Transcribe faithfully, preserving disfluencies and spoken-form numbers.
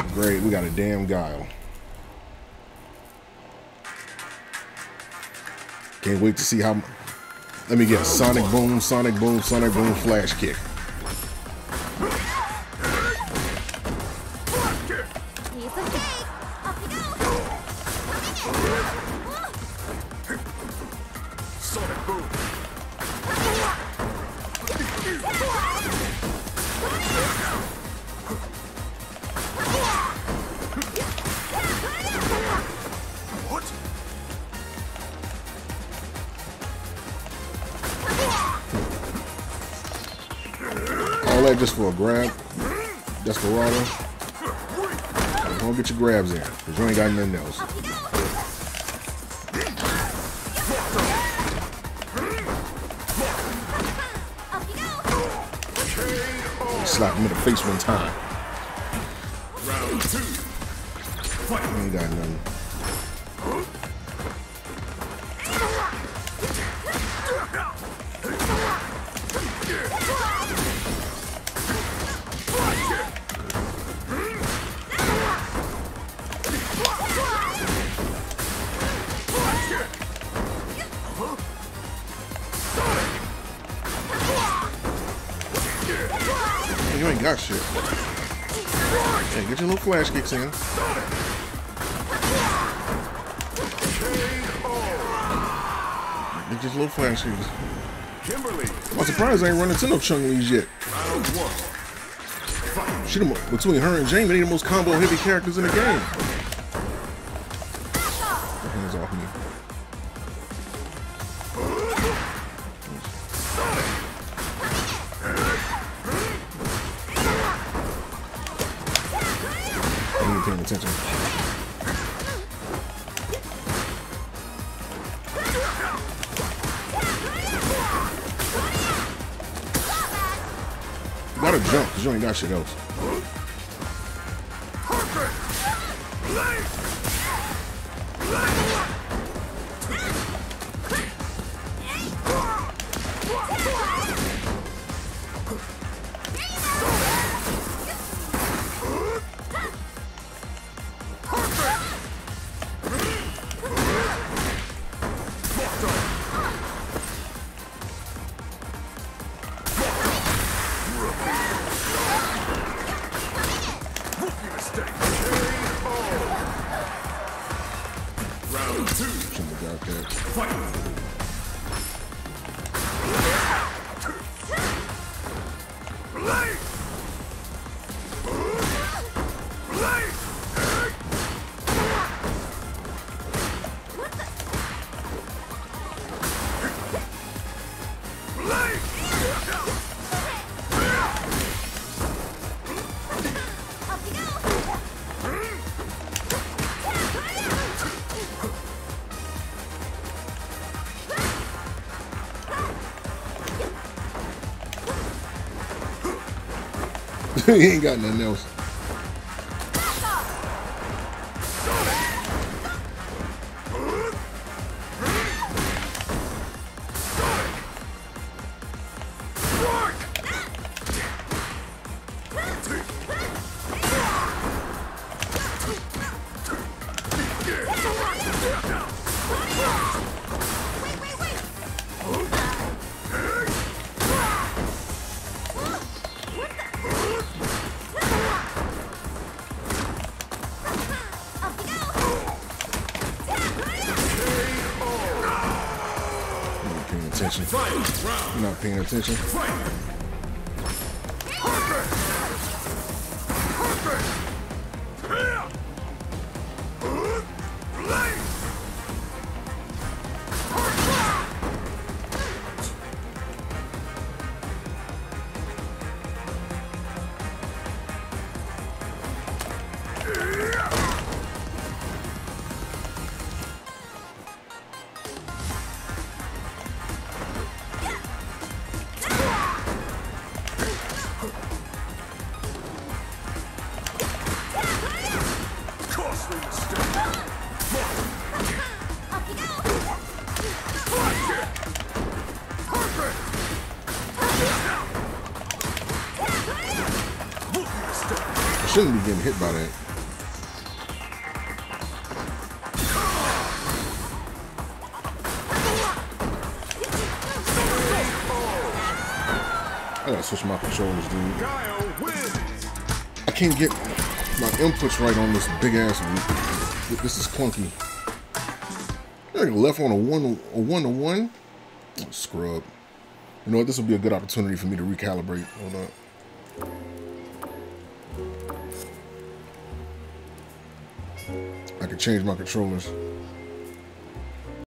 Great, we got a damn guile. Can't wait to see how. Let me get Sonic Boom, Sonic Boom, Sonic Boom, Flash Kick. Sonic Boom. What? All that just for a grab? Desperado? Don't get your grabs in, because you ain't got nothing else. Slap him in the face one time. Round two. Fight. You ain't got nothing. You ain't got shit. Hey, get your little flash kicks in. Get your little flash kicks. Kimberly. I'm surprised I ain't run into no Chun-Li's yet. Round one. Fight. She the, between her and Jamie, they the most combo heavy characters in the game. Your hands off me. I ain't paying attention. You gotta jump, because you ain't got shit else. Round two. Shouldn't have got that. Fight. He ain't got nothing else. Attention. You're not paying attention. Shouldn't be getting hit by that. gotta switch my controllers, dude. Guile wins. I can't get my inputs right on this big ass loop. This is clunky. I left on a one, a one to one. Oh, scrub. You know what? This will be a good opportunity for me to recalibrate. Hold up. I can change my controllers.